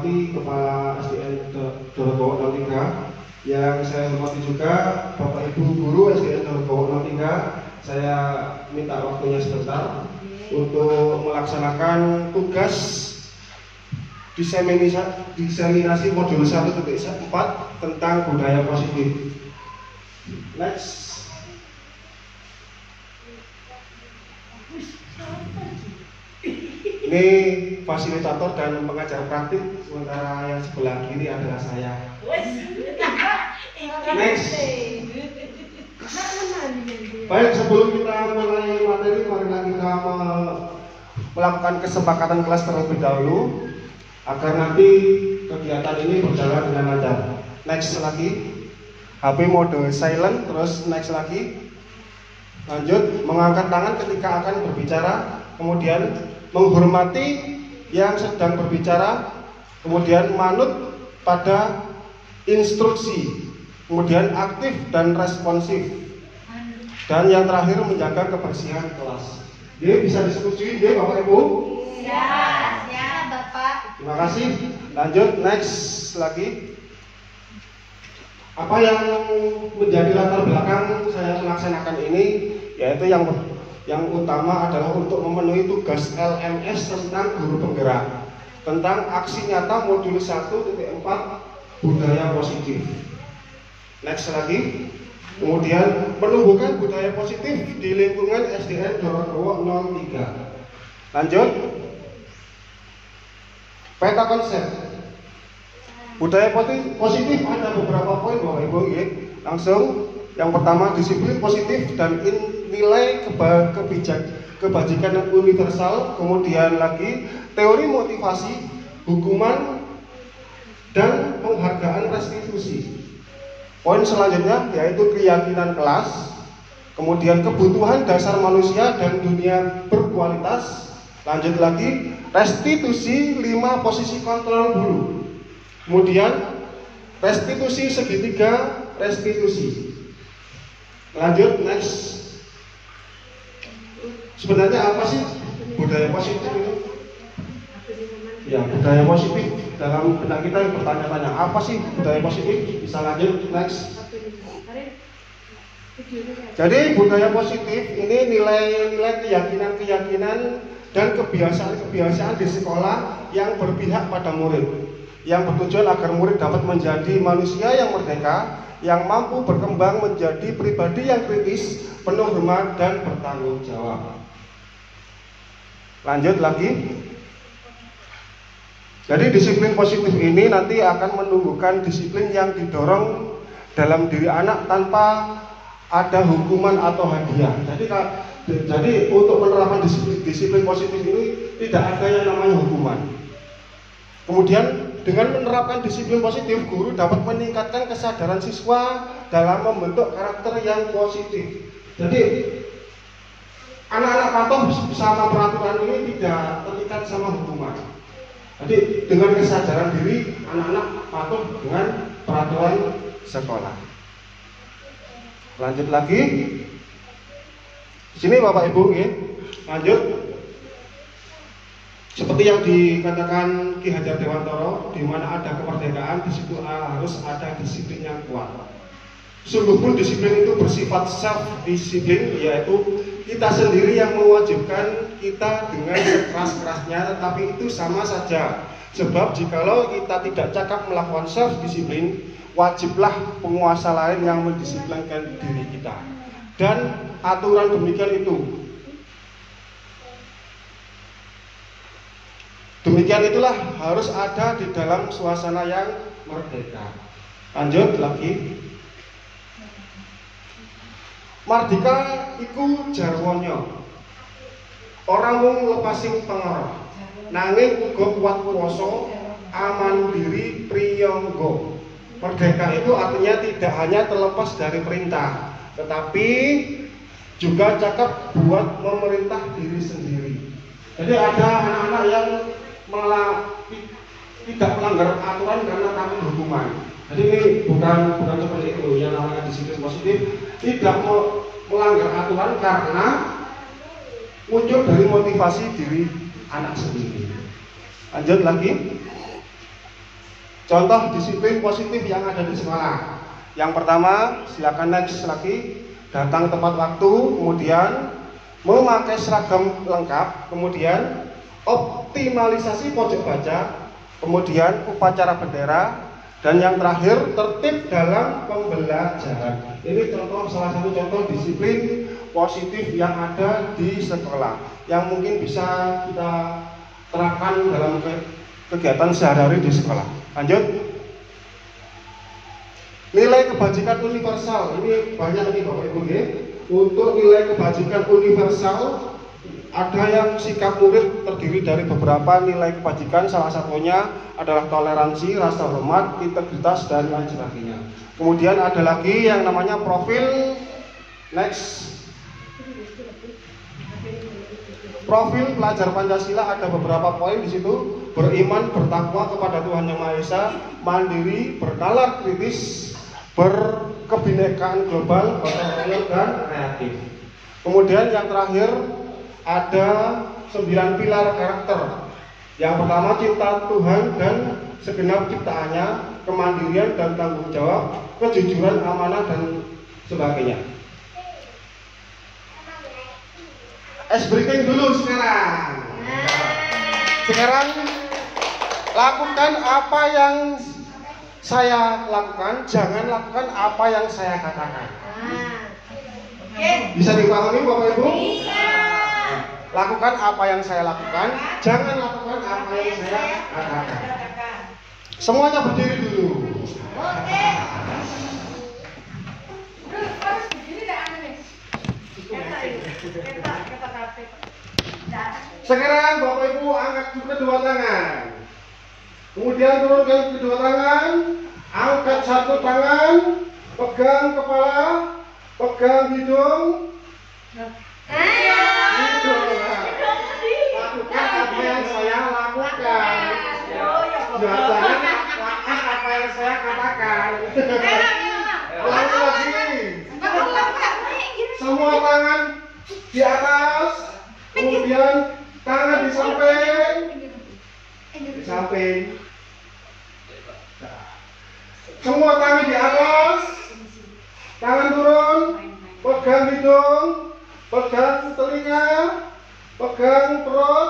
hormati Kepala SDN Dorogowo 03, yang saya hormati juga Bapak Ibu Guru SDN Dorogowo 03. Saya minta waktunya sebentar untuk melaksanakan tugas diseminasi modul 1.4 tentang budaya positif. Next. Ini fasilitator dan pengajar praktik, sementara yang sebelah kiri adalah saya. Next. Baik, sebelum kita mulai materi, marilah kita melakukan kesepakatan kelas terlebih dahulu agar nanti kegiatan ini berjalan dengan lancar. Next lagi. HP mode silent, terus next lagi. Lanjut, mengangkat tangan ketika akan berbicara, kemudian menghormati yang sedang berbicara, kemudian manut pada instruksi, kemudian aktif dan responsif, dan yang terakhir menjaga kebersihan kelas. Ini bisa disetujui, ya Bapak Ibu? Ya Bapak. Terima kasih. Lanjut, next lagi. Apa yang menjadi latar belakang saya melaksanakan ini, yaitu yang utama adalah untuk memenuhi tugas LMS tentang guru penggerak, tentang aksi nyata modul 1.4 budaya positif. Next lagi. Kemudian menumbuhkan budaya positif di lingkungan SDN Dorogowo 03. Lanjut. Peta konsep. Budaya positif ada beberapa poin Bapak Ibu, ya. Langsung. Yang pertama, disiplin positif dan nilai kebajikan universal. Kemudian lagi teori motivasi, hukuman, dan penghargaan restitusi. Poin selanjutnya yaitu keyakinan kelas, kemudian kebutuhan dasar manusia dan dunia berkualitas. Lanjut lagi, restitusi 5 posisi kontrol dulu. Kemudian restitusi segitiga, restitusi. Lanjut, next. Sebenarnya apa sih budaya positif itu? Ya, budaya positif dalam benak kita bertanya-tanya, apa sih budaya positif? Bisa lanjut, next. Jadi budaya positif ini nilai-nilai keyakinan-keyakinan dan kebiasaan-kebiasaan di sekolah yang berpihak pada murid, yang bertujuan agar murid dapat menjadi manusia yang merdeka, yang mampu berkembang menjadi pribadi yang kritis, penuh hormat dan bertanggung jawab. Lanjut lagi. Jadi disiplin positif ini nanti akan menumbuhkan disiplin yang didorong dalam diri anak tanpa ada hukuman atau hadiah. Jadi untuk menerapkan disiplin positif ini tidak ada yang namanya hukuman. Kemudian dengan menerapkan disiplin positif, guru dapat meningkatkan kesadaran siswa dalam membentuk karakter yang positif. Jadi anak-anak patuh sama peraturan ini tidak terikat sama hukuman. Jadi dengan kesadaran diri, anak-anak patuh dengan peraturan sekolah. Lanjut lagi. Di sini Bapak Ibu, ya. Lanjut. Seperti yang dikatakan Ki Hajar Dewantara, di mana ada kemerdekaan, di situ harus ada disiplin yang kuat. Sungguh pun disiplin itu bersifat self-disiplin, yaitu kita sendiri yang mewajibkan kita dengan sekeras-kerasnya, tetapi itu sama saja. Sebab jikalau kita tidak cakap melakukan self-disiplin, wajiblah penguasa lain yang mendisiplinkan diri kita. Dan aturan demikian itu. Demikian itulah harus ada di dalam suasana yang merdeka. Lanjut lagi. Mardika iku jarwanya. Ora mung lepasing pengaruh, nanging uga kuat kuwasa, aman diri priyangga. Merdeka itu artinya tidak hanya terlepas dari perintah, tetapi juga cakap buat memerintah diri sendiri. Jadi ada anak-anak yang tidak melanggar aturan karena takut hukuman. Jadi ini bukan seperti itu. Yang namanya disiplin positif tidak melanggar aturan karena muncul dari motivasi diri anak sendiri. Lanjut lagi. contoh disiplin positif yang ada di sekolah. Yang pertama, silakan next lagi, datang tepat waktu, kemudian memakai seragam lengkap, kemudian optimalisasi pojok baca, kemudian upacara bendera, dan yang terakhir tertib dalam pembelajaran. Ini contoh, salah satu contoh disiplin positif yang ada di sekolah yang mungkin bisa kita terapkan dalam kegiatan sehari-hari di sekolah. Lanjut. Nilai kebajikan universal, ini banyak nih Bapak Ibu ya. Untuk nilai kebajikan universal, ada yang sikap murid terdiri dari beberapa nilai kebajikan, salah satunya adalah toleransi, rasa hormat, integritas, dan lain sebagainya. Kemudian ada lagi yang namanya profil. Next. Profil pelajar Pancasila ada beberapa poin di situ. Beriman, bertakwa kepada Tuhan Yang Maha Esa, mandiri, bernalar kritis, berkebinekaan global, gotong royong, dan kreatif. Kemudian yang terakhir ada 9 pilar karakter. Yang pertama cinta Tuhan dan segenap ciptaannya, kemandirian dan tanggung jawab, kejujuran, amanah, dan sebagainya. Ice breaking dulu sekarang. Sekarang lakukan apa yang saya lakukan, jangan lakukan apa yang saya katakan. Bisa dipahami Bapak Ibu? Bisa. Lakukan apa yang saya lakukan, jangan lakukan apa yang saya katakan. Semuanya berdiri dulu. Oke. Sekarang Bapak Ibu angkat kedua tangan. Kemudian turunkan kedua tangan, angkat satu tangan, pegang kepala, pegang hidung. Lakukan apa yang saya lakukan. Jangan lakukan apa yang saya katakan. Ulangi lagi. Semua tangan di atas, kemudian tangan di samping. Di samping. Semua tangan di atas, tangan turun, pegang hidung, pegang telinga, pegang perut.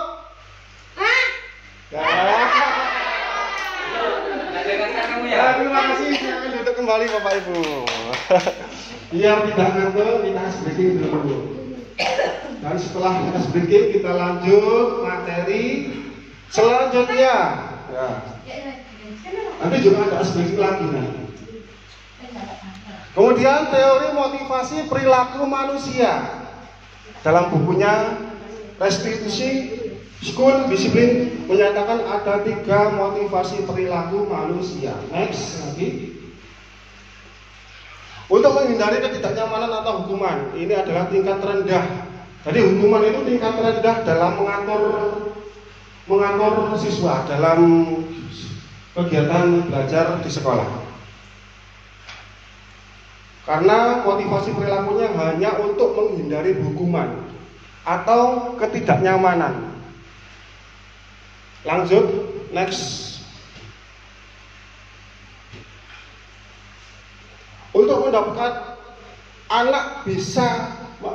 Terima kasih. Silakan duduk kembali Bapak Ibu. Biar tidak ngantuk, kita ice breaking dulu. Dan setelah ice breaking kita lanjut materi selanjutnya. Ya. Nanti juga ada ice breaking lagi nanti. Kemudian teori motivasi perilaku manusia. Dalam bukunya Restitusi School Disiplin menyatakan ada 3 motivasi perilaku manusia. Next lagi. Untuk menghindari ketidaknyamanan atau hukuman, ini adalah tingkat rendah. Jadi hukuman itu tingkat rendah dalam mengatur siswa dalam kegiatan belajar di sekolah. Karena motivasi perilakunya hanya untuk menghindari hukuman atau ketidaknyamanan. Lanjut, next. Untuk mendapatkan anak bisa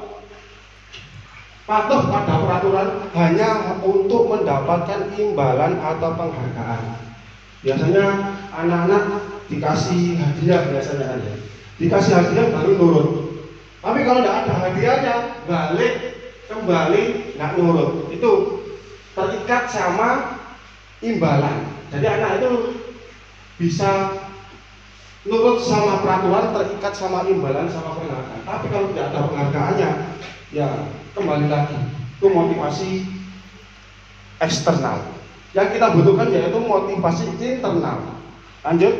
patuh pada peraturan hanya untuk mendapatkan imbalan atau penghargaan. Biasanya anak-anak dikasih hadiah biasanya aja. Dikasih hadiah baru nurut. Tapi kalau tidak ada hadiahnya, balik kembali nggak nurut. Itu terikat sama imbalan. Jadi anak itu bisa nurut sama peraturan, terikat sama imbalan, sama penghargaan. Tapi kalau tidak ada penghargaannya, ya kembali lagi itu motivasi eksternal. Yang kita butuhkan yaitu motivasi internal. Lanjut.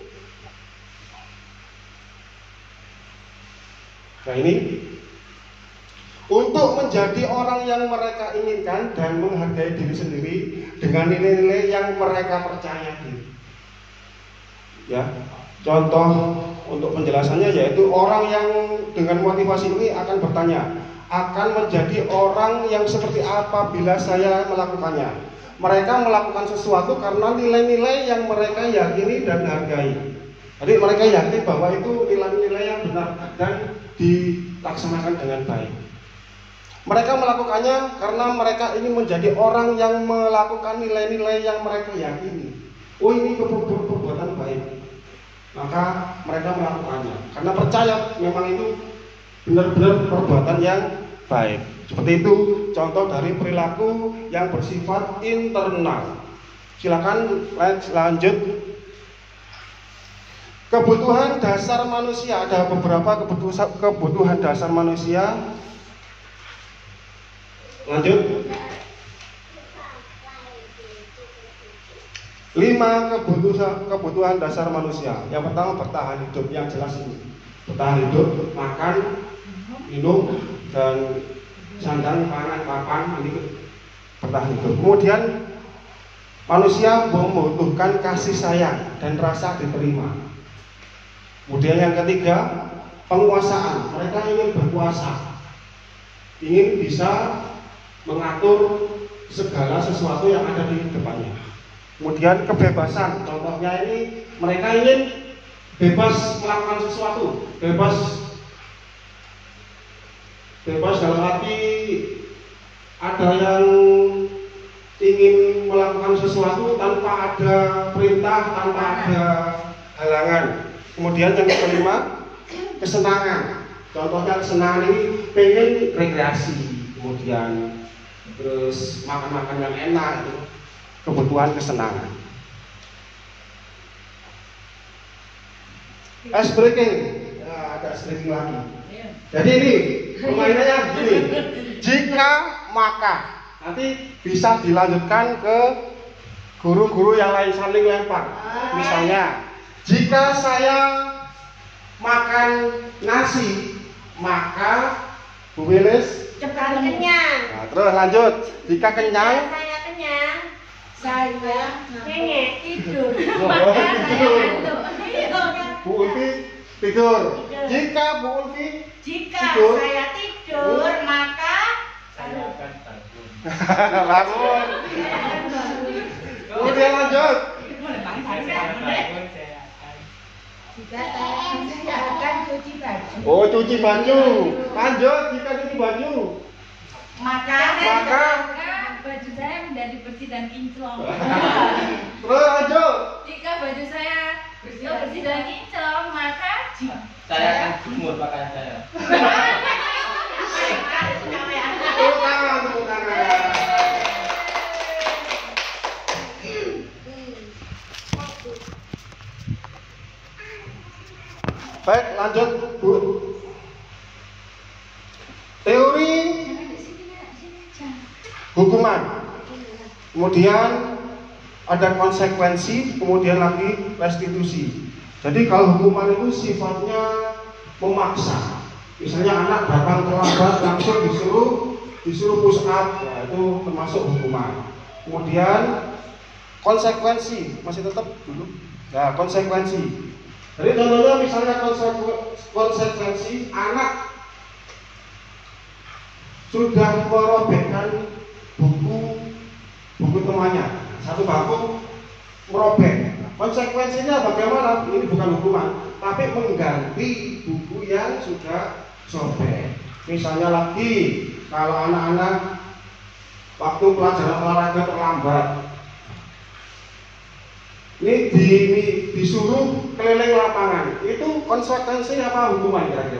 Nah ini untuk menjadi orang yang mereka inginkan dan menghargai diri sendiri dengan nilai-nilai yang mereka percaya diri. Ya, contoh untuk penjelasannya yaitu orang yang dengan motivasi ini akan bertanya, akan menjadi orang yang seperti apa bila saya melakukannya? mereka melakukan sesuatu karena nilai-nilai yang mereka yakini dan hargai. Jadi mereka yakin bahwa itu nilai-nilai yang benar dan dilaksanakan dengan baik. Mereka melakukannya karena mereka ingin menjadi orang yang melakukan nilai-nilai yang mereka yakini. Oh, ini perbuatan baik. Maka mereka melakukannya karena percaya memang itu benar-benar perbuatan yang baik. Seperti itu contoh dari perilaku yang bersifat internal. Silakan lanjut. Kebutuhan dasar manusia, ada beberapa kebutuhan dasar manusia. Lanjut. 5 kebutuhan dasar manusia. Yang pertama bertahan hidup, yang jelas ini. Bertahan hidup, makan, minum, dan sandang, pangan, papan, ini bertahan hidup. Kemudian manusia membutuhkan kasih sayang dan rasa diterima. Kemudian yang ketiga, penguasaan. Mereka ingin berkuasa, ingin bisa mengatur segala sesuatu yang ada di depannya. Kemudian kebebasan. Contohnya ini mereka ingin bebas melakukan sesuatu, bebas dalam arti ada yang ingin melakukan sesuatu tanpa ada perintah, tanpa ada halangan. Kemudian yang kelima, kesenangan. Contohnya kesenangan ini pengen rekreasi, kemudian terus makan-makan yang enak, itu kebutuhan kesenangan. Ice breaking, ya, ada ice breaking lagi. Jadi ini permainannya begini. Jika maka nanti bisa dilanjutkan ke guru-guru yang lain, saling lempar. Misalnya, jika saya makan nasi, maka Bu Wilis cepat kenyang. Nah, terus lanjut. Jika kenyang, Saya kenyang. Saya pengen tidur. Oh, tidur. Bu Bu Ulfi tidur. Jika Bu Ulfi Jika tidur, saya tidur, maka Saya akan bangun. bangun. Kemudian lanjut. jika saya akan cuci baju. Oh, cuci baju. Lanjut. Jika cuci baju, Maka baju saya menjadi bersih dan kinclong. terus lanjut. Jika baju saya bersih dan kinclong, maka Saya akan jemur pakaian saya. Tepuk tangan, tepuk tangan. Baik, lanjut Bu. Teori hukuman. Kemudian ada konsekuensi, kemudian lagi restitusi. Jadi kalau hukuman itu sifatnya memaksa. Misalnya anak datang terlambat langsung disuruh push up, ya, itu termasuk hukuman. Kemudian konsekuensi, masih tetap dulu. Ya, konsekuensi. Jadi contohnya misalnya konsekuensi anak sudah merobekkan buku temannya, satu bangku merobek. Konsekuensinya bagaimana? Ini bukan hukuman, tapi mengganti buku yang sudah sobek. Misalnya lagi, kalau anak-anak waktu pelajaran olahraga terlambat, ini disuruh keliling lapangan, itu konsekuensi apa hukuman kira-kira?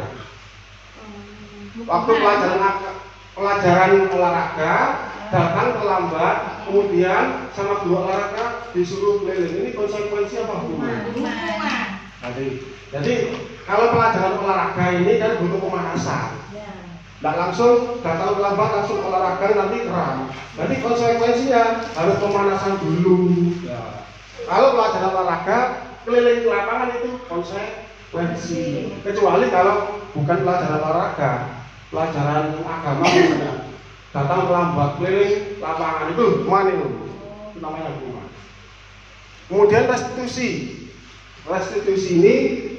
Waktu pelajaran olahraga datang terlambat, kemudian sama guru olahraga disuruh keliling, ini konsekuensi apa hukuman? Jadi kalau pelajaran olahraga ini kan butuh pemanasan. Tidak langsung datang terlambat langsung olahraga nanti kram. Jadi konsekuensinya harus pemanasan dulu. Ya. Kalau pelajaran olahraga keliling lapangan itu konsekuensi. Kecuali kalau bukan pelajaran olahraga, pelajaran agama misalnya, datang terlambat keliling lapangan itu hukuman itu namanya hukuman. Kemudian restitusi. Restitusi ini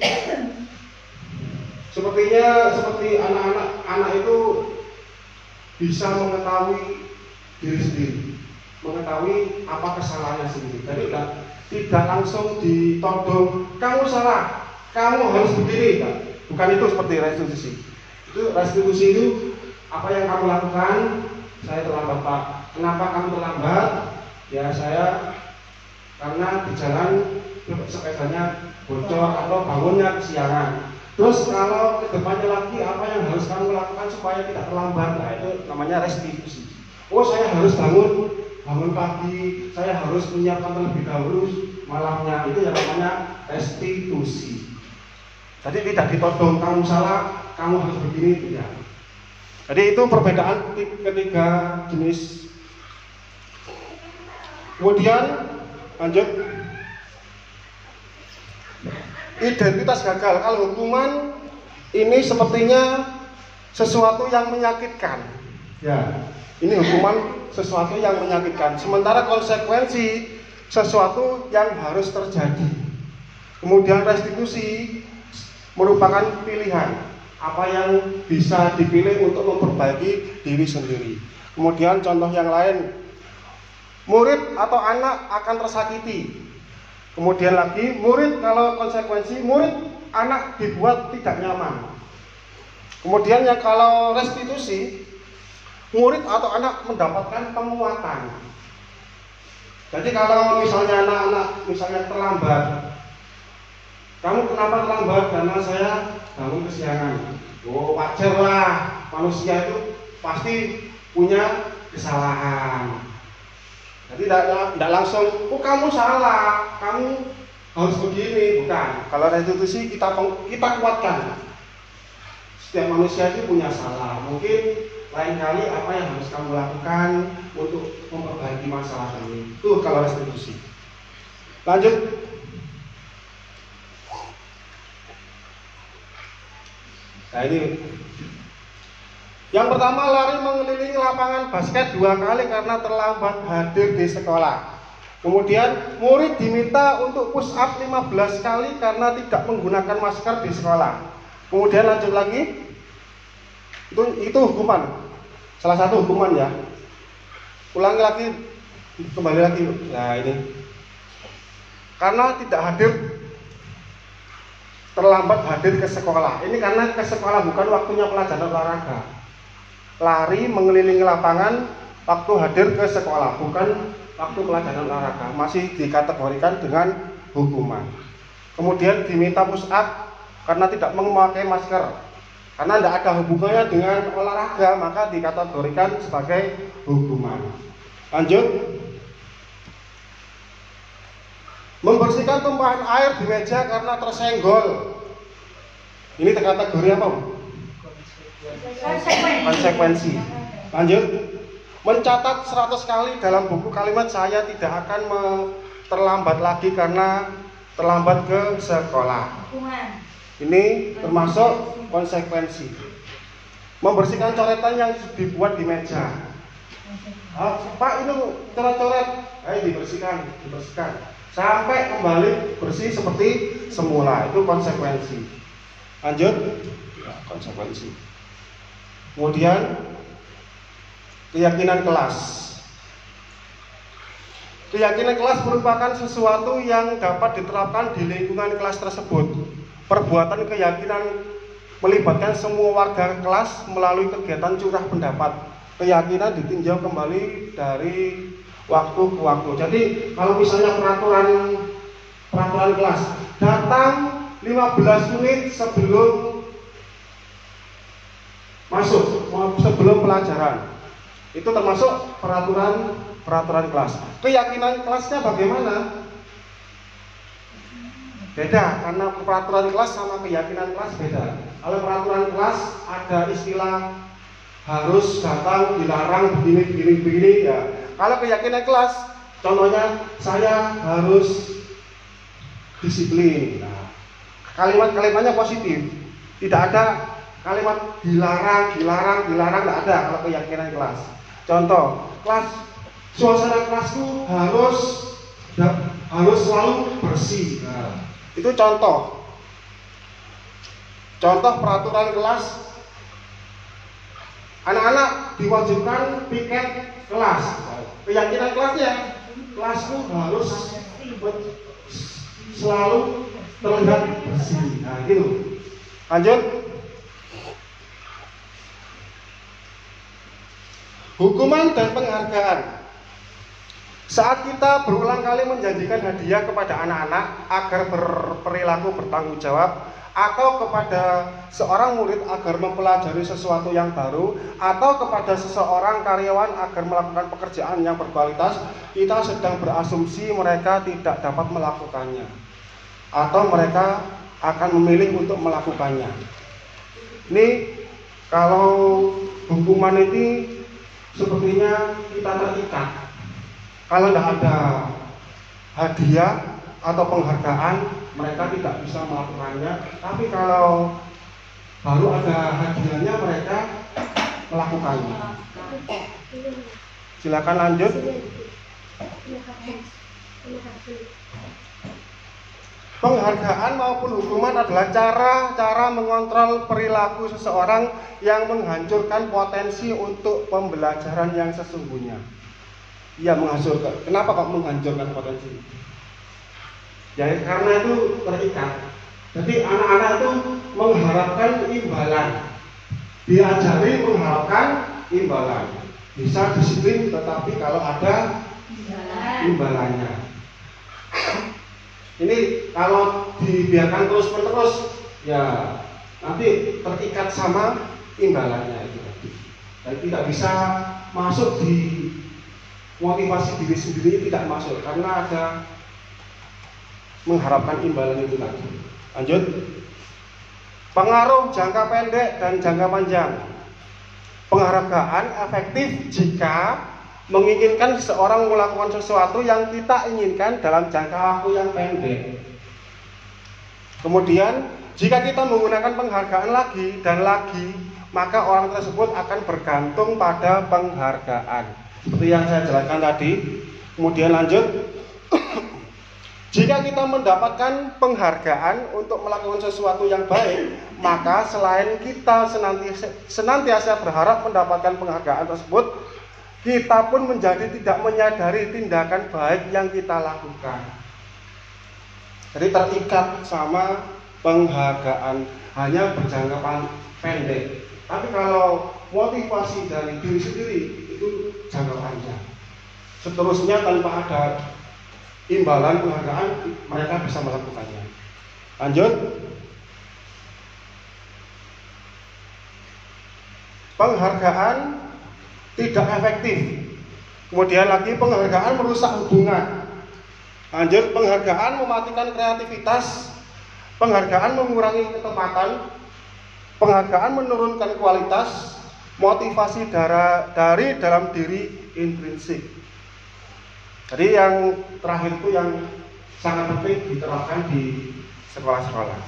seperti anak itu bisa mengetahui diri sendiri. mengetahui apa kesalahannya sendiri. Jadi tidak langsung ditodong, kamu salah, kamu harus begini. Enggak. Bukan itu seperti restitusi. Itu restitusi itu apa yang kamu lakukan, saya terlambat Pak. Kenapa kamu terlambat? Ya saya karena di jalan sepedanya bocor atau bangunnya kesiangan. Terus kalau kedepannya lagi apa yang harus kamu lakukan supaya tidak terlambat? Nah itu namanya restitusi. Oh saya harus bangun pagi, saya harus menyiapkan terlebih dahulu malamnya. Itu yang namanya restitusi. Jadi tidak ditodong kamu salah, kamu harus begini, tidak. Jadi itu perbedaan ketiga jenis. Kemudian lanjut. Identitas gagal. Kalau hukuman ini sepertinya sesuatu yang menyakitkan. Ya, ini hukuman sesuatu yang menyakitkan. Sementara konsekuensi sesuatu yang harus terjadi. Kemudian restitusi merupakan pilihan. Apa yang bisa dipilih untuk memperbaiki diri sendiri. Kemudian contoh yang lain, murid atau anak akan tersakiti. Kemudian lagi, murid kalau konsekuensi, murid anak dibuat tidak nyaman. Kemudian yang kalau restitusi, murid atau anak mendapatkan penguatan. Jadi kalau misalnya anak-anak misalnya terlambat, kamu kenapa terlambat? Karena saya bangun kesiangan. Oh wajar lah, manusia itu pasti punya kesalahan. Jadi tidak langsung, oh kamu salah, kamu harus begini, bukan. Kalau restitusi kita kuatkan. Setiap manusia itu punya salah. Mungkin lain kali apa yang harus kamu lakukan untuk memperbaiki masalah ini. Itu kalau restitusi. Lanjut. Nah ini. Yang pertama, lari mengelilingi lapangan basket 2 kali karena terlambat hadir di sekolah. Kemudian murid diminta untuk push up 15 kali karena tidak menggunakan masker di sekolah. Kemudian lanjut lagi. Itu hukuman. Salah satu hukuman ya. Ulangi lagi, kembali lagi. Nah ini. Karena tidak hadir, terlambat hadir ke sekolah. Ini karena ke sekolah bukan waktunya pelajaran olahraga. Lari mengelilingi lapangan waktu hadir ke sekolah, bukan waktu pelajaran olahraga. Masih dikategorikan dengan hukuman. Kemudian diminta push up karena tidak memakai masker. Karena tidak ada hubungannya dengan olahraga, maka dikategorikan sebagai hukuman. Lanjut. Membersihkan tumpahan air di meja karena tersenggol. Ini kategori apa, Bu? Konsekuensi. Lanjut. Mencatat 100 kali dalam buku kalimat saya tidak akan terlambat lagi karena terlambat ke sekolah. Ini termasuk konsekuensi. Membersihkan coretan yang dibuat di meja. Pak itu coret-coret, ayo dibersihkan. Sampai kembali bersih seperti semula. Itu konsekuensi. Lanjut. Ya, konsekuensi. Kemudian keyakinan kelas. Keyakinan kelas merupakan sesuatu yang dapat diterapkan di lingkungan kelas tersebut. Perbuatan keyakinan melibatkan semua warga kelas melalui kegiatan curah pendapat. Keyakinan ditinjau kembali dari waktu ke waktu. Jadi kalau misalnya peraturan kelas, datang 15 menit sebelum masuk, sebelum pelajaran. Itu termasuk peraturan kelas. Keyakinan kelasnya bagaimana? Beda, karena peraturan kelas sama keyakinan kelas beda. Kalau peraturan kelas ada istilah harus datang, dilarang, begini ya. Kalau keyakinan kelas, contohnya saya harus disiplin. Nah, kalimat-kalimatnya positif. Tidak ada kalimat dilarang, tidak ada kalau keyakinan kelas. Contoh, suasana kelasku harus selalu bersih. Nah, itu contoh peraturan kelas Anak-anak diwajibkan piket kelas. Keyakinan kelasnya, kelasku harus selalu terlihat bersih. Nah, gitu. Lanjut. Hukuman dan penghargaan. Saat kita berulang kali menjanjikan hadiah kepada anak-anak agar berperilaku bertanggung jawab, atau kepada seorang murid agar mempelajari sesuatu yang baru, atau kepada seseorang karyawan agar melakukan pekerjaan yang berkualitas, kita sedang berasumsi mereka tidak dapat melakukannya, atau mereka akan memilih untuk melakukannya. Ini kalau hukuman ini sepertinya kita terikat. Kalau tidak ada hadiah atau penghargaan, mereka tidak bisa melakukannya. Tapi kalau baru ada hadiahnya, mereka melakukannya. Silakan lanjut. Penghargaan maupun hukuman adalah cara mengontrol perilaku seseorang yang menghancurkan potensi untuk pembelajaran yang sesungguhnya. Ia menghancurkan. Kenapa kok menghancurkan potensi? Ya karena itu terikat. Jadi anak-anak itu mengharapkan imbalan, diajari mengharapkan imbalan. Bisa disiplin, tetapi kalau ada imbalannya. Ini kalau dibiarkan terus-menerus, ya nanti terikat sama imbalannya itu. Dan tidak bisa masuk di motivasi diri sendiri, tidak masuk karena ada mengharapkan imbalan itu tadi. Lanjut. Pengaruh jangka pendek dan jangka panjang. Penghargaan efektif jika menginginkan seseorang melakukan sesuatu yang kita inginkan dalam jangka waktu yang pendek. Kemudian, jika kita menggunakan penghargaan lagi dan lagi, maka orang tersebut akan bergantung pada penghargaan. Seperti yang saya jelaskan tadi. Kemudian lanjut. Jika kita mendapatkan penghargaan untuk melakukan sesuatu yang baik, maka selain kita senantiasa berharap mendapatkan penghargaan tersebut, kita pun menjadi tidak menyadari tindakan baik yang kita lakukan. Jadi terikat sama penghargaan, hanya berjangka pendek. Tapi kalau motivasi dari diri sendiri itu jangka panjang. Seterusnya tanpa ada imbalan penghargaan, mereka bisa melakukannya. Lanjut. Penghargaan tidak efektif. Kemudian lagi penghargaan merusak hubungan. Lanjut, penghargaan mematikan kreativitas. Penghargaan mengurangi ketepatan. Penghargaan menurunkan kualitas. Motivasi dari dalam diri intrinsik. Jadi yang terakhir itu yang sangat penting diterapkan di sekolah-sekolah.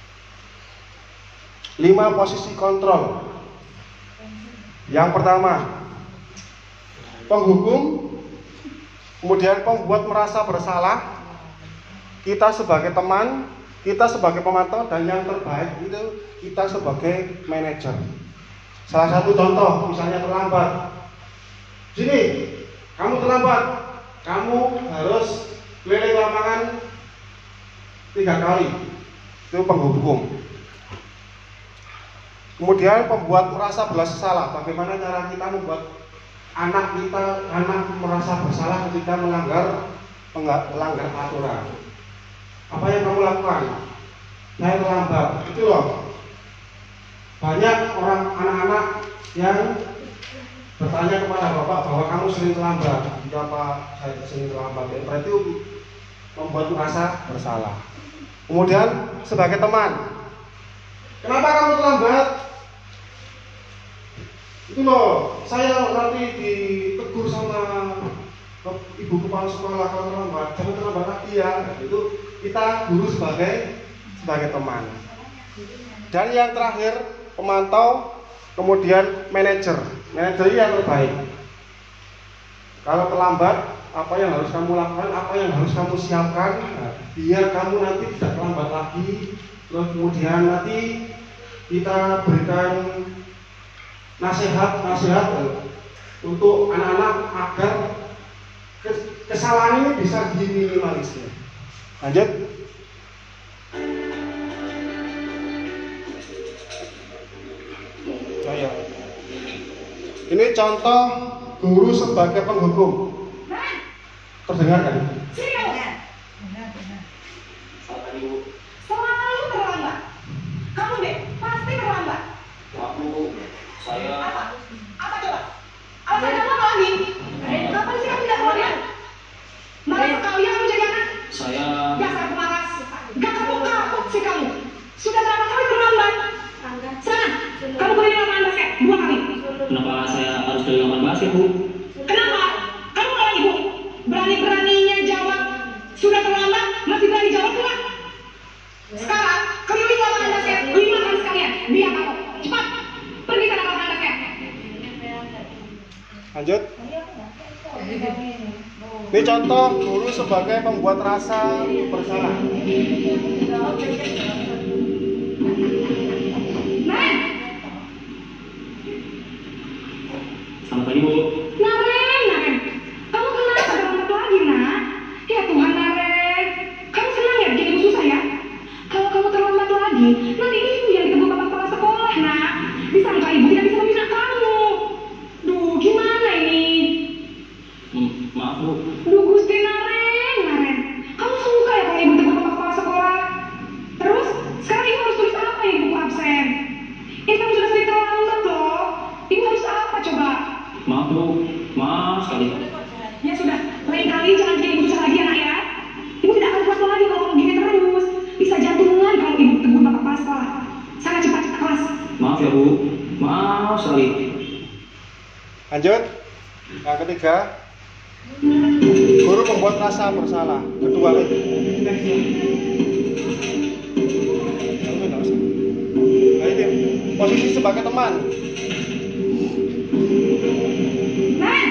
5 posisi kontrol. Yang pertama, penghukum, kemudian pembuat merasa bersalah, kita sebagai teman, kita sebagai pemantau, dan yang terbaik itu kita sebagai manajer. Salah satu contoh, misalnya terlambat. Sini, kamu terlambat. Kamu harus keliling lapangan 3 kali. Itu penghukum. Kemudian pembuat merasa bersalah. Bagaimana cara kita membuat anak merasa bersalah ketika melanggar aturan? Apa yang kamu lakukan? Saya terlambat. Itu loh. Banyak anak-anak yang bertanya kepada bapak bahwa kamu sering terlambat. Kenapa saya sering terlambat? Berarti membuat merasa bersalah. Kemudian sebagai teman, kenapa kamu terlambat? Itu loh, saya nanti ditegur sama ibu kepala sekolah kalau terlambat. Jangan terlambat lagi ya. Itu kita guru sebagai teman. Dan yang terakhir pemantau, kemudian manajer. Manajer yang terbaik. Kalau terlambat, apa yang harus kamu lakukan, apa yang harus kamu siapkan, biar kamu nanti tidak terlambat lagi. Terus kemudian nanti kita berikan nasihat untuk anak-anak agar kesalahan ini bisa diminimalisir. Lanjut. Oh ya. Ini contoh guru sebagai penghukum. Terdengar kan? Selalu terlambat. Kamu deh, pasti terlambat. Saya Apa coba? Alasan kamu apa lagi? Kapan sih kamu tidak keluar? Malas sekali ya kamu jadi anak. saya Dasar pemalas. Gak kapok-kapok sih kamu. Sudah berapa kali terlambat? Sana, kamu boleh di lapangan basket 2 kali. kenapa saya harus dari lapangan basket, Bu? Kenapa? Kamu lawan ibu. Berani-beraninya jawab. Sudah terlambat, masih berani jawab pula. Sekarang, keliling lapangan basket 5 kali sekalian. Biar kamu. Cepat. Pergi ke lapangan basket. Lanjut. Ini contoh guru sebagai pembuat rasa bersalah. Naren, Selamat pagi, Bu. Naren. Kamu kenapa terlambat lagi, nak? Ya Tuhan, Naren. Kamu senang ya bikin ibu susah ya? Kalau kamu terlambat lagi, nanti ibu yang ditegur bapak kepala sekolah, nak. Disangka ibu tidak bisa membina kamu. Duh, gimana ini? Maaf, Bu. Duh, Gusti Naren. Kamu suka ya kalau ibu tegur bapak kepala sekolah? Terus, sekarang ibu harus tulis apa ya buku absen? Ini kamu sudah sering terlambat loh. Ibu harus apa coba? Maaf, Bu. Maaf sekali. Ya sudah, lain kali jangan bikin ibu susah lagi ya nak ya. Ibu tidak akan kuat lagi kalau kamu gini terus. Bisa jantungan kalau ibu tegur bapak kepala sekolah. Sana cepat ke kelas. Maaf ya, Bu. Maaf sekali. Lanjut. Yang ketiga, guru membuat rasa bersalah. Kedua lagi. Nah, ini posisi sebagai teman. Nah,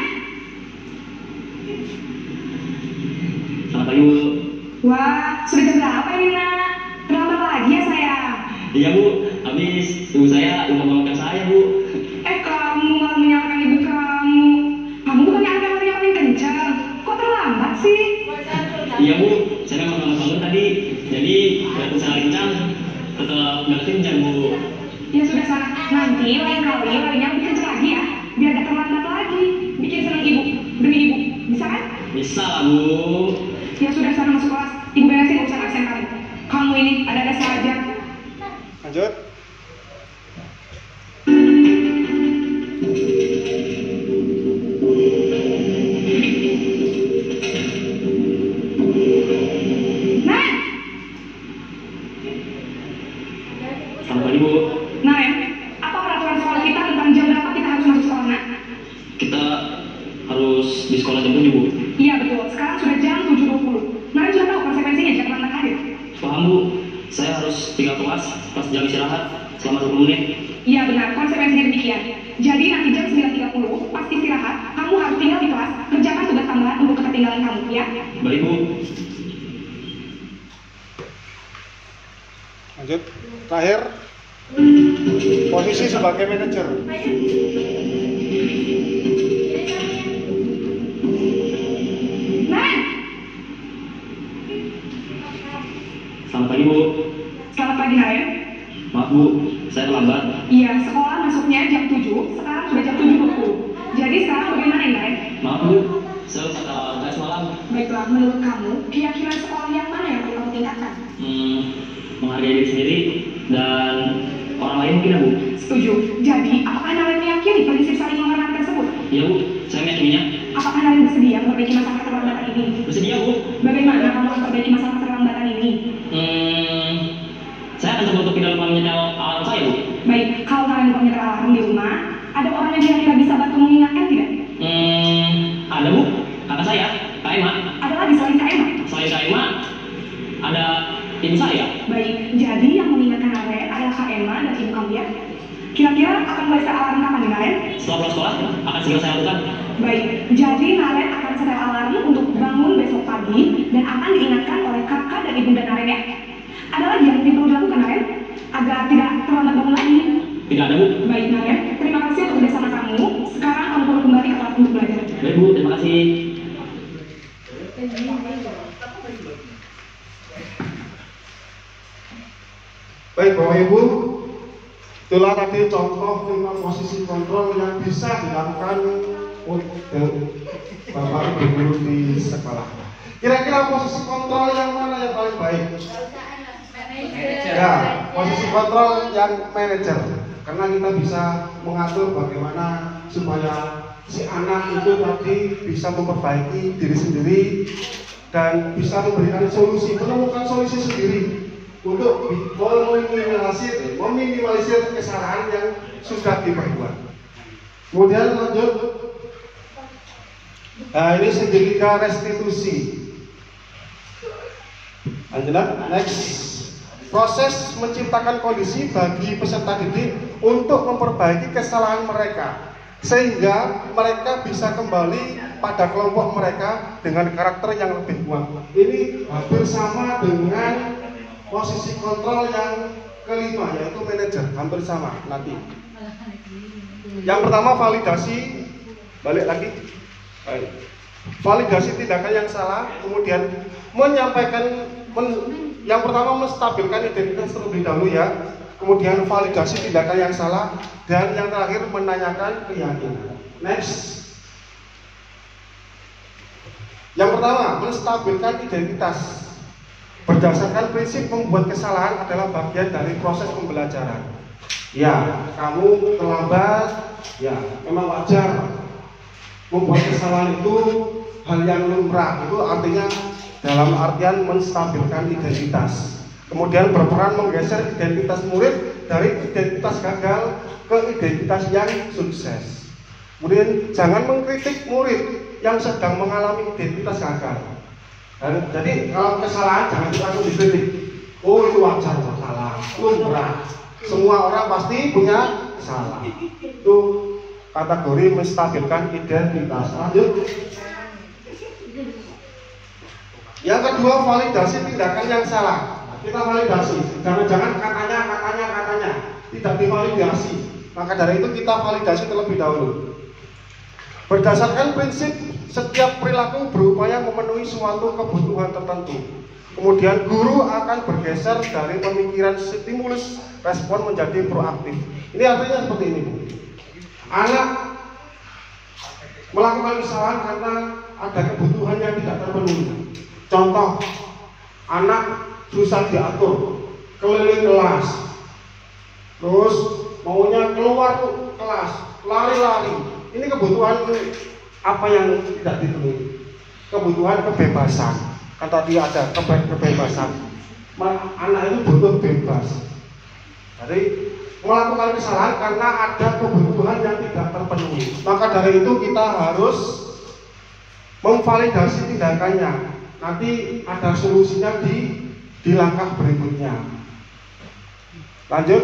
Selamat pagi, Bu. wah, sudah jam berapa ini nak? Terlambat lagi ya saya. Iya, Bu. Habis ibu saya lupa bangunkan saya, Bu. Kamu malah menyalahkan ibu kamu. Kamu bukannya anak yang paling kencang. Kok terlambat sih? Iya, Bu. Saya memang nggak bangun tadi. Jadi, walaupun saya kencang, tetap nggak kencang, Bu. Ya sudah sana. Nanti lain kali larinya lebih kencang lagi ya. Biar gak terlambat lagi. Bikin senang ibu. Demi ibu. Bisa kan? Bisa lah, Bu. Ya sudah sana masuk kelas. Ibu beresin urusan absen kamu. Kamu ini ada-ada saja. Lanjut. Nah, Selamat pagi, Bu. Naren, apa peraturan sekolah kita tentang jam berapa kita harus masuk sekolah, nak? Kita harus di sekolah jam 7, Bu. Iya betul, sekarang sudah jam 7.20. Naren sudah tahu konsekuensinya jika terlambat hadir. Paham, Bu. Saya harus tinggal kelas pas jam istirahat selama 20 menit. Iya benar, konsekuensinya demikian. Jadi nanti jam 9.30, pas istirahat, kamu harus tinggal di kelas, kerjakan tugas tambahan untuk ketertinggalan kamu, ya? Baik, Bu. Lanjut. Terakhir, posisi sebagai manajer. Naren, Selamat pagi, Bu. selamat pagi Naren. Maaf, Bu. Saya terlambat. Iya, sekolah masuknya jam 7, sekarang sudah jam 7.20. Jadi sekarang bagaimana ini, Naren? Maaf, Bu. Saya ugas malam. Baiklah, menurut kamu, keyakinan sekolah yang mana yang perlu kamu tingkatkan? Menghargai diri sendiri dan orang lain mungkin, ya, Bu. Setuju. Jadi, apakah Naren meyakini prinsip saling menghormati tersebut? Iya, Bu. Saya meyakininya. Apakah Naren bersedia memperbaiki masalah keterlambatan ini? Bersedia, Bu. Bagaimana kamu akan memperbaiki masalah keterlambatan ini? Saya akan coba untuk tidak lupa menyetel alarm saya, Bu. Baik, kalau Naren lupa menyetel alarm di rumah, ada orang yang kira-kira bisa bantu mengingatkan tidak? Ada, Bu. Kakak saya, Kak Emma. Ada lagi selain Kak Emma? Selain Kak Emma, ada ibu saya. Baik, jadi yang mengingatkan Naren adalah Kak Emma dan ibu kamu ya? Kira-kira akan mulai setel alarm kapan nih Naren? Setelah pulang sekolah, akan segera saya lakukan. Baik, jadi Naren akan setel alarm untuk bangun besok pagi dan akan diingatkan oleh kakak dan ibunda Naren ya. Ada lagi yang perlu dilakukan Naren agar tidak terlambat bangun lagi. Tidak ada, Bu. Baik Naren, terima kasih untuk untuk belajar. Baik Bu, terima kasih. Baik Bapak Ibu, itulah tadi contoh 5 posisi kontrol yang bisa dilakukan untuk Bapak Ibu guru di sekolah. Kira-kira posisi kontrol yang mana yang paling baik? Ya, posisi kontrol yang manajer, karena kita bisa mengatur bagaimana supaya si anak itu tadi bisa memperbaiki diri sendiri dan bisa memberikan solusi, menemukan solusi sendiri untuk meminimalisir kesalahan yang sudah diperbuat. Kemudian lanjut, nah ini segitiga restitusi. Lanjut, next. Proses menciptakan kondisi bagi peserta didik untuk memperbaiki kesalahan mereka, sehingga mereka bisa kembali pada kelompok mereka dengan karakter yang lebih kuat. Ini hampir sama dengan posisi kontrol yang kelima, yaitu manajer, hampir sama nanti. Yang pertama validasi, balik lagi. Baik. Validasi tindakan yang salah, kemudian menyampaikan yang pertama menstabilkan identitas terlebih dahulu ya, kemudian validasi tindakan yang salah, dan yang terakhir menanyakan keyakinan. Next. Yang pertama menstabilkan identitas. Berdasarkan prinsip membuat kesalahan adalah bagian dari proses pembelajaran. Ya, kamu terlambat, ya memang wajar. Membuat kesalahan itu hal yang lumrah, itu artinya dalam artian menstabilkan identitas. Kemudian berperan menggeser identitas murid dari identitas gagal ke identitas yang sukses. Kemudian jangan mengkritik murid yang sedang mengalami identitas gagal. Dan, jadi kalau kesalahan jangan langsung dikritik. Oh itu wajar, salah, lumrah. Semua orang pasti punya salah. Itu kategori menstabilkan identitas. Lanjut. Yang kedua, validasi tindakan yang salah. Kita validasi, jangan-jangan katanya tidak divalidasi. Maka dari itu kita validasi terlebih dahulu. Berdasarkan prinsip setiap perilaku berupaya memenuhi suatu kebutuhan tertentu. Kemudian guru akan bergeser dari pemikiran stimulus respon menjadi proaktif. Ini artinya seperti ini. Anak melakukan kesalahan karena ada kebutuhan yang tidak terpenuhi. Contoh, anak susah diatur, keliling kelas, terus maunya keluar kelas, lari-lari. Ini kebutuhan apa yang tidak dipenuhi? Kebutuhan kebebasan. Kan tadi ada kebebasan. Anak itu butuh bebas. Jadi melakukan kesalahan karena ada kebutuhan yang tidak terpenuhi. Maka dari itu kita harus memvalidasi tindakannya. Nanti ada solusinya di langkah berikutnya. Lanjut.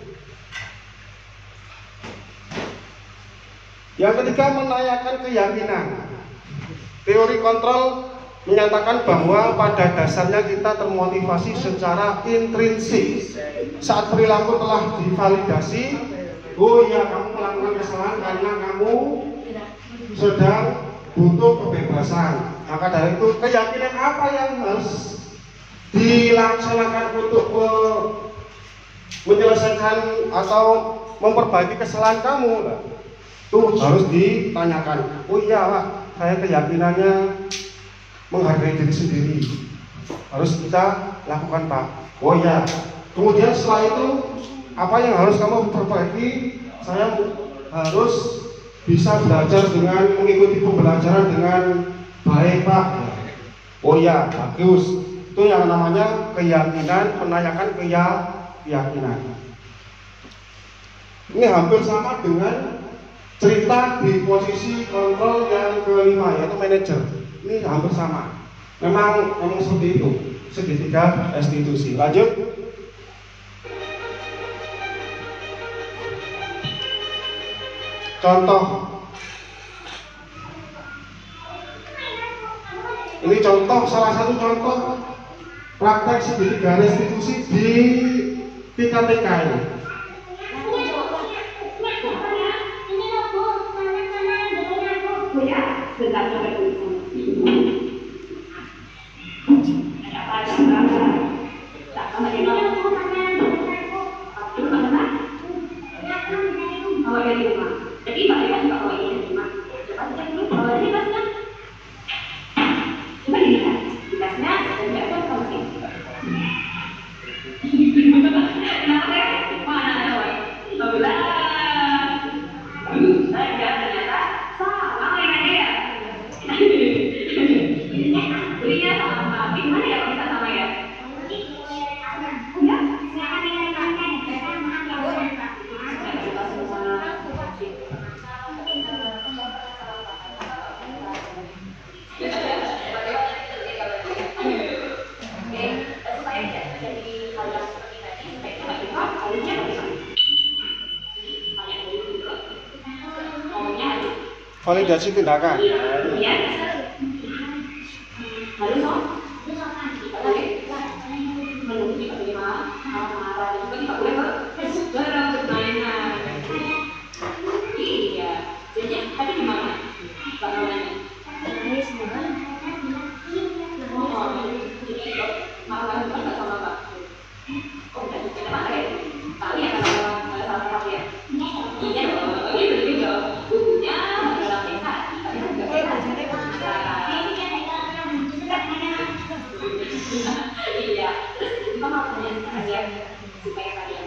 Yang ketiga, menanyakan keyakinan. Teori kontrol menyatakan bahwa pada dasarnya kita termotivasi secara intrinsik. Saat perilaku telah divalidasi, oh ya kamu melakukan kesalahan karena kamu sedang butuh kebebasan. Maka dari itu keyakinan apa yang harus dilaksanakan untuk menyelesaikan atau memperbaiki kesalahan kamu? Itu harus ditanyakan. Oh iya Pak, saya keyakinannya menghargai diri sendiri. Harus kita lakukan Pak. Oh iya. Kemudian setelah itu apa yang harus kamu perbaiki? Saya harus bisa belajar dengan mengikuti pembelajaran dengan baik Pak. Oh iya, bagus. Itu yang namanya keyakinan, menanyakan keyakinan. Ini hampir sama dengan cerita di posisi kontrol yang kelima, yaitu manajer. Ini hampir sama. Memang seperti itu. Segitiga restitusi. Lanjut. Contoh. Ini contoh, salah satu contoh praktek segitiga restitusi di TK ini. validasi tindakan. Kemudian lalu so boleh menunggu juga boleh marah juga tidak boleh bermain. Iya, jadi tadi di mana bakalannya? Jadi marah juga nggak sama Pak. Oh, udah kita marah ya? Kali akan salah ya? Iya dong, itu juga bukunya dalam sehat. Iya, itu mau tanya supaya kalian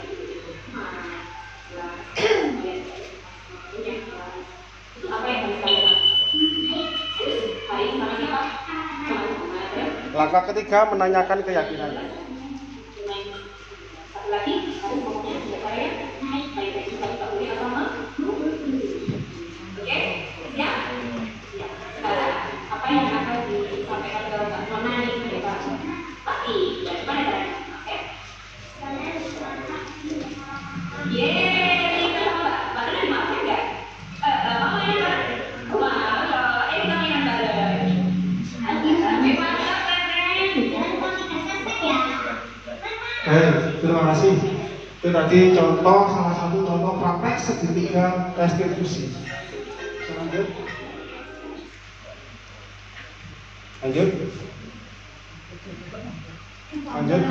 apa yang harus kalian hari ini sama siapa? Langkah ketiga, menanyakan keyakinan. Satu lagi, harus ngomongnya siapa ya? Baik-baik juga tidak boleh agama. Oke? Ya? Ya. Sekarang, apa yang akan disampaikan ke Mbak Nona ini? Tapi, ya gimana caranya? Oke? Yeay, kita sama Mbak Nona dimaafkan nggak? Mama yang kan? Wah, ini kami yang bareng. Memang Terima kasih. Itu tadi contoh, salah satu contoh praktek segitiga restitusi. Lanjut. Lanjut. Lanjut.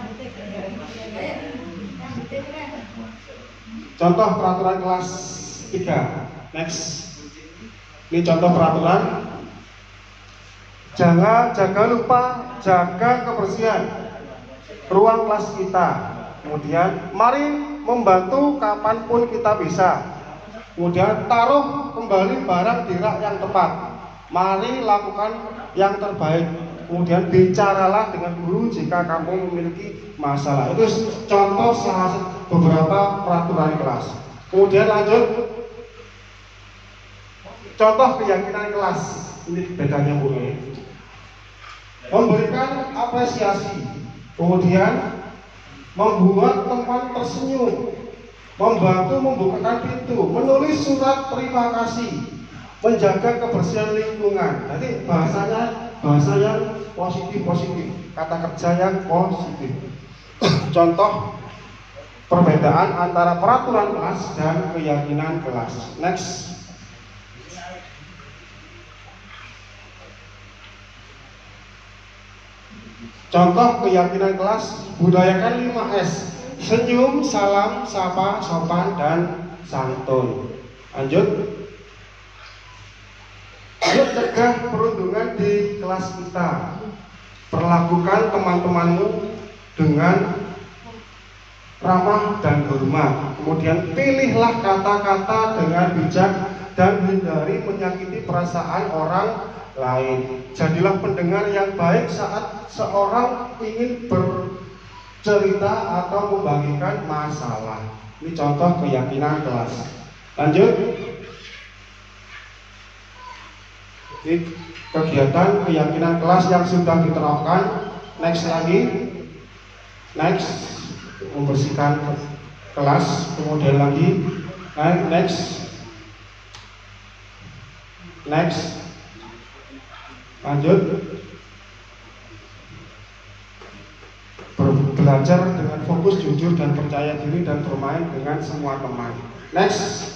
Contoh peraturan kelas 3. Next. Ini contoh peraturan. Jangan lupa jaga kebersihan ruang kelas kita. Kemudian mari membantu kapanpun kita bisa. Kemudian taruh kembali barang di rak yang tepat. Mari lakukan yang terbaik. Kemudian bicaralah dengan guru jika kamu memiliki masalah. Itu contoh salah beberapa peraturan kelas. Kemudian lanjut. Contoh keyakinan kelas. Ini bedanya mulai. Memberikan apresiasi. Kemudian membuat teman tersenyum, membantu membukakan pintu, menulis surat terima kasih, menjaga kebersihan lingkungan. Jadi bahasa yang positif, kata kerja yang positif. Contoh perbedaan antara peraturan kelas dan keyakinan kelas. Next. Contoh keyakinan kelas, budayakan 5S. Senyum, salam, sapa, sopan, dan santun. Lanjut. Yuk cegah perundungan di kelas kita. Perlakukan teman-temanmu dengan ramah dan hormat. Kemudian pilihlah kata-kata dengan bijak dan hindari menyakiti perasaan orang lain. Jadilah pendengar yang baik saat seorang ingin bercerita atau membagikan masalah. Ini contoh keyakinan kelas. Lanjut. Ini kegiatan keyakinan kelas yang sudah diterapkan. Next lagi. Next. Membersihkan kelas. Kemudian lagi. Next. Next. Lanjut. Belajar dengan fokus, jujur, dan percaya diri, dan bermain dengan semua teman. Next.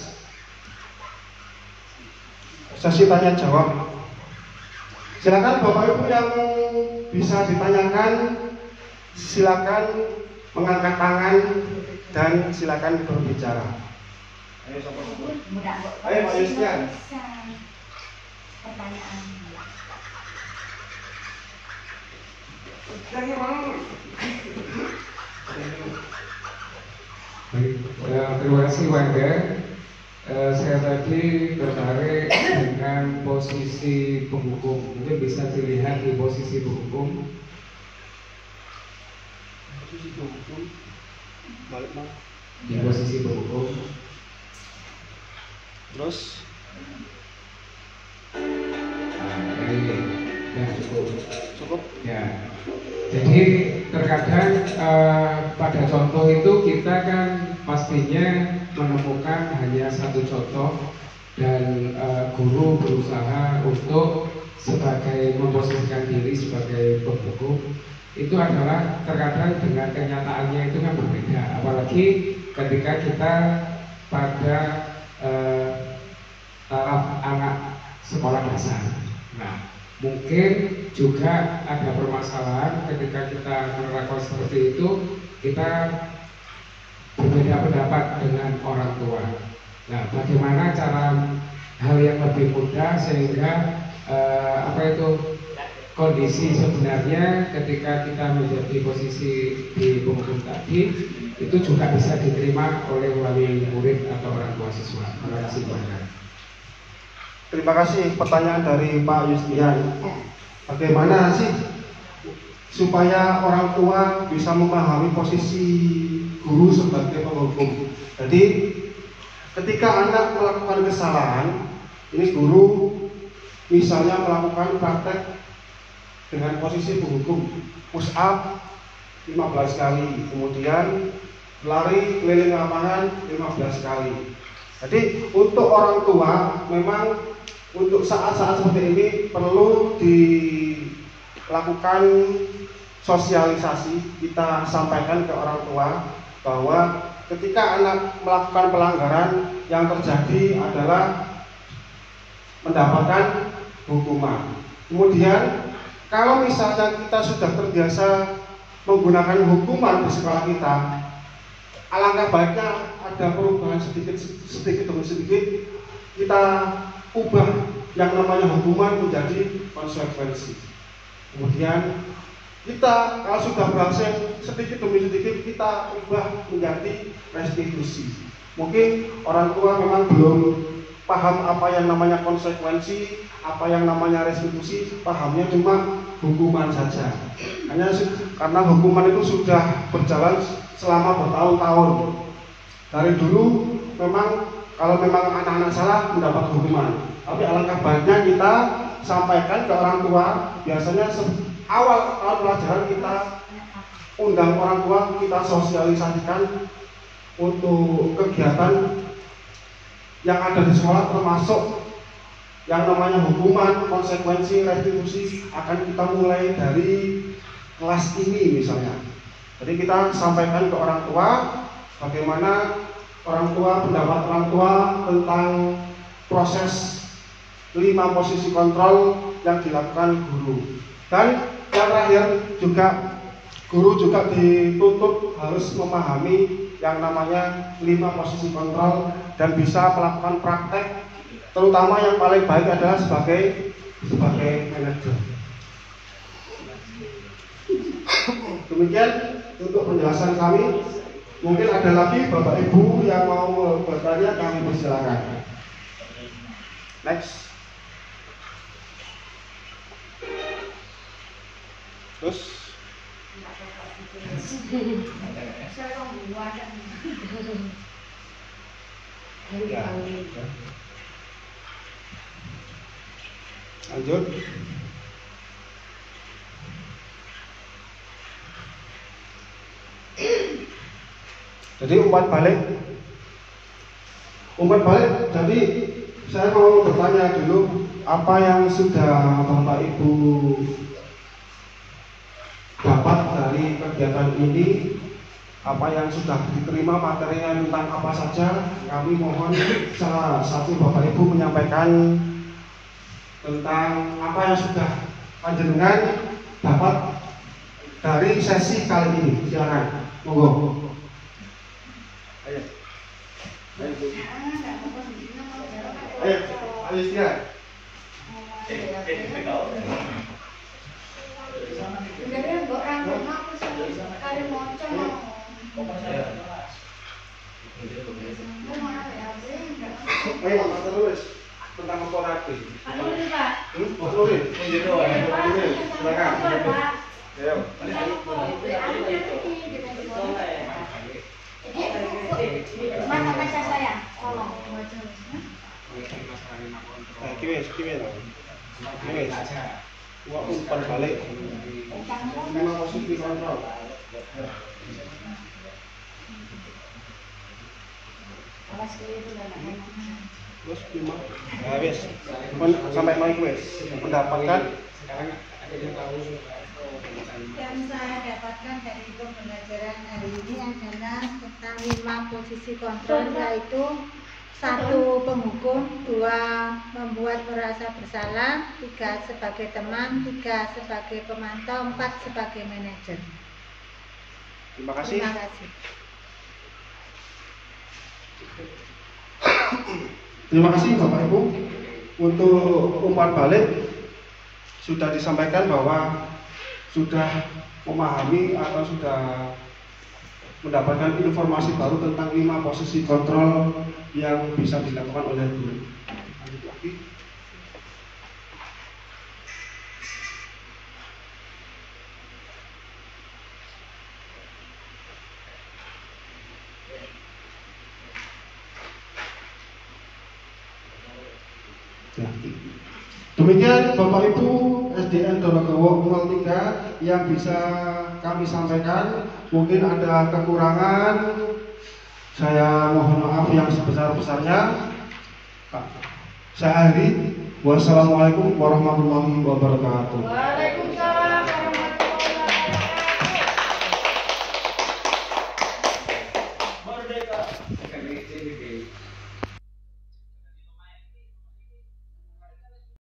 Sesi tanya jawab. Silakan Bapak Ibu yang bisa ditanyakan, silakan mengangkat tangan dan silakan berbicara. Ayo sobat-sobat. Ayo Pak Yustian. Pertanyaan. Baik, terima kasih warga. Saya tadi tertarik dengan posisi penghukum. Mungkin bisa dilihat di posisi penghukum. Di posisi penghukum. Terus. Ini ya cukup. Ya. Jadi terkadang pada contoh itu kita kan pastinya menemukan hanya satu contoh dan guru berusaha untuk sebagai memposisikan diri sebagai penghukum, itu adalah terkadang dengan kenyataannya itu kan berbeda, apalagi ketika kita pada taraf anak sekolah dasar. Nah, mungkin juga ada permasalahan ketika kita menerapkan seperti itu, kita berbeda pendapat dengan orang tua. Nah, bagaimana cara hal yang lebih mudah sehingga kondisi sebenarnya ketika kita menjadi posisi di penghukum tadi itu juga bisa diterima oleh wali murid atau orang tua siswa. Terima kasih banyak. Terima kasih pertanyaan dari Pak Yustian. Bagaimana sih supaya orang tua bisa memahami posisi guru sebagai penghukum? Jadi ketika anak melakukan kesalahan, ini guru misalnya melakukan praktek dengan posisi penghukum, push up 15 kali, kemudian lari keliling lapangan 15 kali. Jadi untuk orang tua memang untuk saat-saat seperti ini perlu dilakukan sosialisasi. Kita sampaikan ke orang tua bahwa ketika anak melakukan pelanggaran, yang terjadi adalah mendapatkan hukuman. Kemudian kalau misalnya kita sudah terbiasa menggunakan hukuman di sekolah kita, alangkah baiknya ada perubahan sedikit demi sedikit, kita ubah yang namanya hukuman menjadi konsekuensi. Kemudian kita kalau sudah berhasil sedikit demi sedikit kita ubah menjadi restitusi. Mungkin orang tua memang belum paham apa yang namanya konsekuensi, apa yang namanya restitusi, pahamnya cuma hukuman saja. Hanya karena hukuman itu sudah berjalan selama bertahun-tahun. Dari dulu memang kalau memang anak-anak salah mendapat hukuman. Tapi alangkah baiknya kita sampaikan ke orang tua. Biasanya awal pelajaran kita undang orang tua, kita sosialisasikan untuk kegiatan yang ada di sekolah, termasuk yang namanya hukuman, konsekuensi, restitusi akan kita mulai dari kelas ini misalnya. Jadi kita sampaikan ke orang tua bagaimana pendapat orang tua tentang proses 5 posisi kontrol yang dilakukan guru. Dan yang terakhir juga guru juga dituntut harus memahami yang namanya 5 posisi kontrol dan bisa melakukan praktek, terutama yang paling baik adalah sebagai manajer. Demikian untuk penjelasan kami. Mungkin ada lagi Bapak Ibu yang mau bertanya, kami persilakan. Next. Terus ya. Lanjut. Jadi umpan balik. Jadi saya mau bertanya dulu, apa yang sudah Bapak Ibu dapat dari kegiatan ini, apa yang sudah diterima materinya tentang apa saja. Kami mohon salah satu Bapak Ibu menyampaikan tentang apa yang sudah panjenengan dapat dari sesi kali ini. Silakan, monggo. Ayo silakan. Ayo terus tentang motorati. Pak. Silakan. Ayo. Mana kaca saya? Tolong. Kiwis. Wah, umpan balik. 5 posisi kontrol. Awas keliru dan Terus lima. Ya wes. Sampai mau wes mendapatkan Yang saya dapatkan dari pembelajaran hari ini adalah tentang 5 posisi kontrol, yaitu 1. Penghukum, 2. Membuat merasa bersalah, 3. Sebagai teman, 3. Sebagai pemantau, 4. Sebagai manajer. Terima kasih. Terima kasih. Terima kasih Bapak Ibu. Untuk umpan balik sudah disampaikan bahwa sudah memahami atau sudah mendapatkan informasi baru tentang 5 posisi kontrol yang bisa dilakukan oleh guru. Lanjut lagi. Ya. Demikian Bapak Ibu SDN Dorogowo 03 yang bisa kami sampaikan. Mungkin ada kekurangan, saya mohon maaf yang sebesar-besarnya. Saya akhiri. Wassalamualaikum warahmatullahi wabarakatuh.